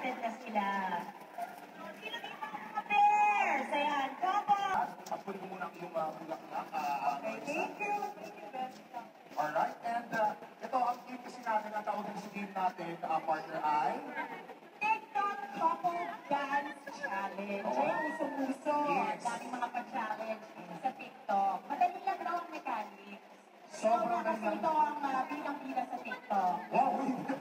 excited na sila. Sino dito mga pairs? Ayan, couple! Pagpuli mo muna ang iyong bulaklak. Okay, thank you. Alright, and ito ang game kasi natin, ang tawag sa game natin, partner ay TikTok Couple Dance Challenge. Ayan, usong-uso. Ang daming mga pa-challenge sa TikTok. Madali lang daw ang mechanics. sobrang Kasi ito ang pinang-pila sa TikTok. wow,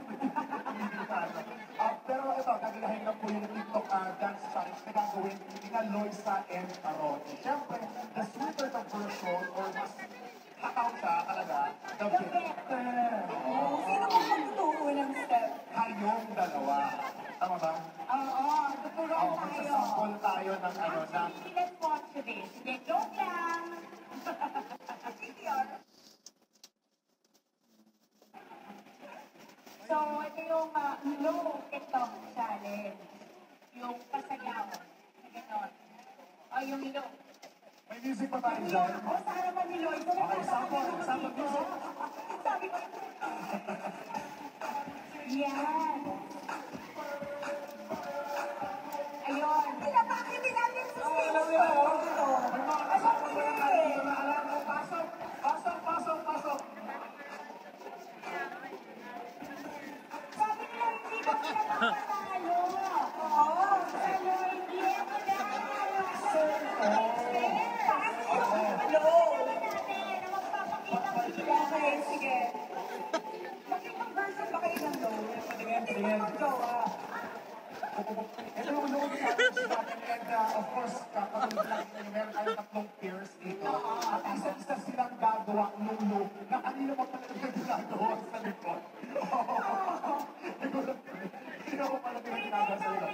pero ito, gagalahin lang po yung TikTok dance challenge na gagawin nila Loisa and Aaron. Siyempre, the sweeter the version or mas hataw siya talaga, the better. Sino ba magtuturo ng step? Kayong dalawa. Tama ba? Oo, tuturuan tayo. Magsasample tayo ng ano na. Actually, let's watch this. Sige, joke lang. So, ito yung low TikTok challenge. Yung pasayaw. Ganon. O, yung low. May music pa tayo dyan. O, sa harapan ni Lloyd. Okay, sample music. Sabi ko. Yan. Ayun. Pinapakitin natin sa stage. Alam mo yun. Alam mo, pasok. Sabi nila, hindi ba sila makatalo? Oo, sa LoiNie. Okay, sige. Bakit version ba kayo ng low? Hindi ba magawa? Ito yung load challenge natin and of course, kakatulad lang meron tayong tatlong pairs dito. At isa-isa silang gagawa ng load na kanina pa pala ginagawa sa likod. Hindi ako pala ginagawa sa likod.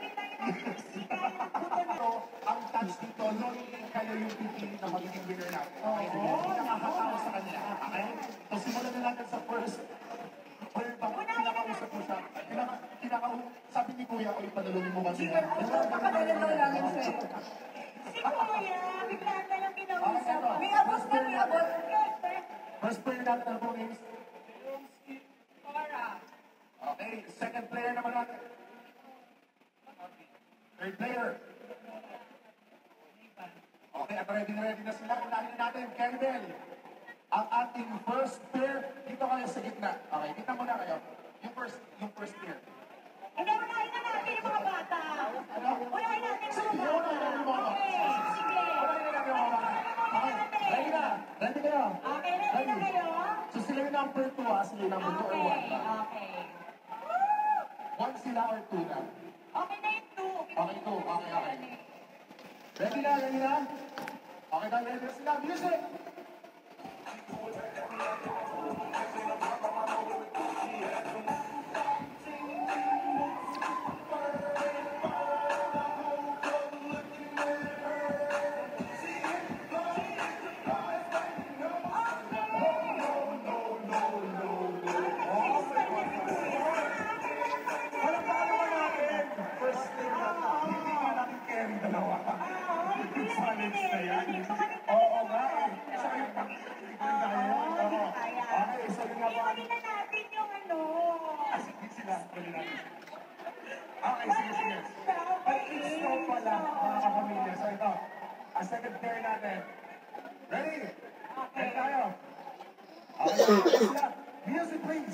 Ang touch dito, LoiNie, kayo yung pipili na magiging winner natin. Okay, sige. Nakakatawa sa kanila. Okay? So simulan na natin sa first. Pinakausap mo siya. Sabi ni Kuya, o ipadalungin mo kasi. Pakadalaw namin siya. Si Kuya, bigla na lang kinausap. May abot na, may abot. First player natin ang po names. Cora. Okay, second player naman natin. Third player. Okay, at ready na sila. Unahin natin, Kendall. Ang ating first pair, dito kayo sa gitna. Okay, kita mo na kayo. Yung first pair. Hindi, unahin na natin yung mga bata. Unahin natin yung mga bata. Okay, sige. Unahin na natin yung mga bata. Okay, ready na. Ready kayo. Okay, ready na kayo? So sila yung number 2 sila yung number 2 or 1 ba? Okay. 1 sila or 2 na? Okay na yung 2. Okay, 2. Okay. Ready na? Okay na, ready na sila. Music! Oo nga eh. Saka yung pakikinig tayo. Okay, so yun nga ba? Iwalin na natin yung ano. Sige sila. Bali natin. Okay, sige. May intro pala, mga kapamilya. So ito, ang second pair natin. Ready? Ready tayo? Okay, sila. Music please.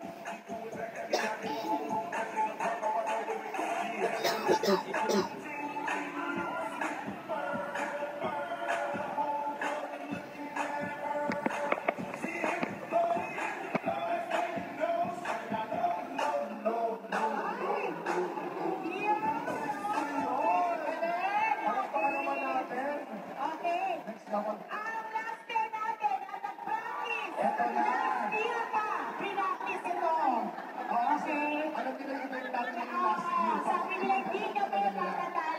Ang last pair natin at nag-practice. Ito na. Year pa. Pre-practice ito. Okay. Alam nila yung natin yung last year. Sabi nila, hindi kami matatalo.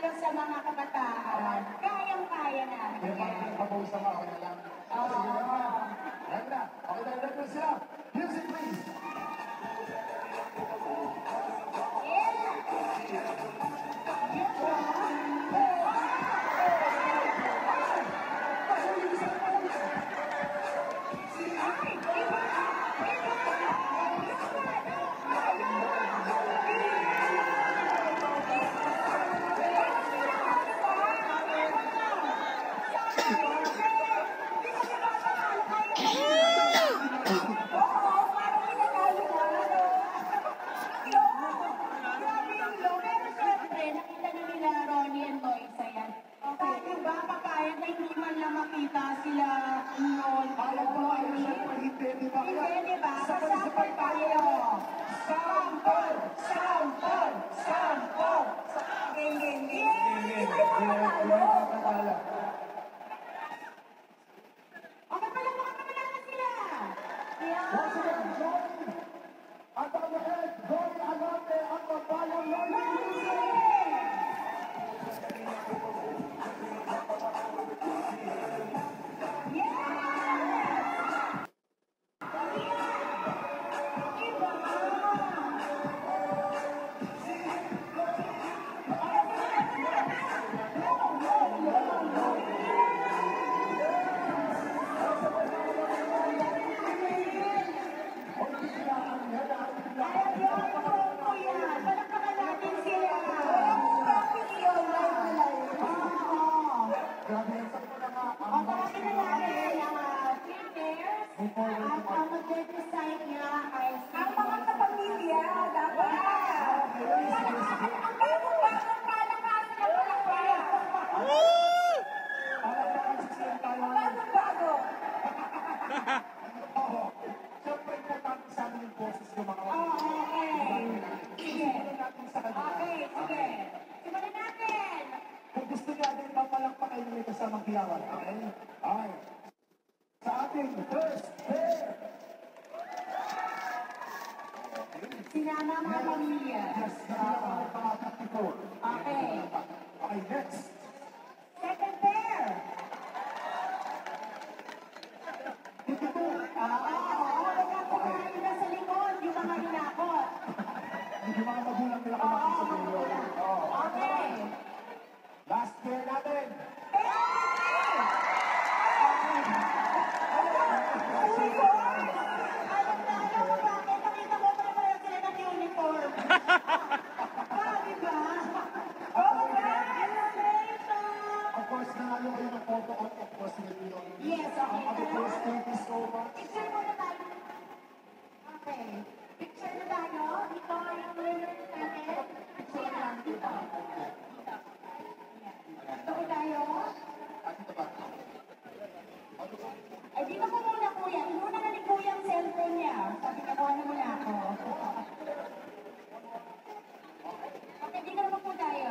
sa kanila. Okay, sige. Simulan natin. Kung gusto niya din mapalakpakan yung may kasamang kiyawan. Okay? Okay. Sa ating first pair. Sinama mga pamilya. Yes, sinama ang mga 54. Okay. Okay, next. Second pair. Nagkakaroon na sa likod, yung mga ninakot. Yung mga magulang nila kumakas sa dulo. Okay. Last pair natin. Alam na kung bakit. Nakita ko pala sila ng uniform. Diba? Congratulations! Of course, nanalo kayo ng photo out of course with you. Yes, okay. Of course, thank you so much. Picture muna tayo. Okay. Picture na tayo. Ito yung winner natin. Picture lang dito. Ito ko tayo. Dito ba? Ay, dito ko muna kuya. Inuna na ni kuya ang cellphone niya. Sabi niya, kuha na muna ako. Okay, dito naman po tayo.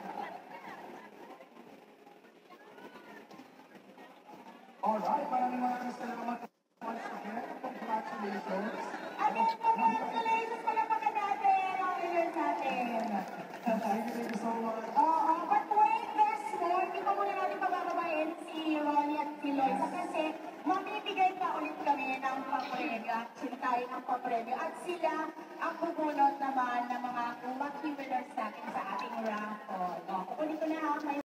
Alright, maraming salamat once again. Congratulations. Again, congratulations pala pagka natin. Ang winners natin. Thank you so much. Oo, but wait, there's more. Hindi pa muna natin pabababain si Ronnie at si Loisa kasi mamibigay pa ulit kami ng papremyo. Actually, tayo ng papremyo. At sila ang bubunot naman ng mga lucky winners natin sa ating raffle. Kukunin ko na ha.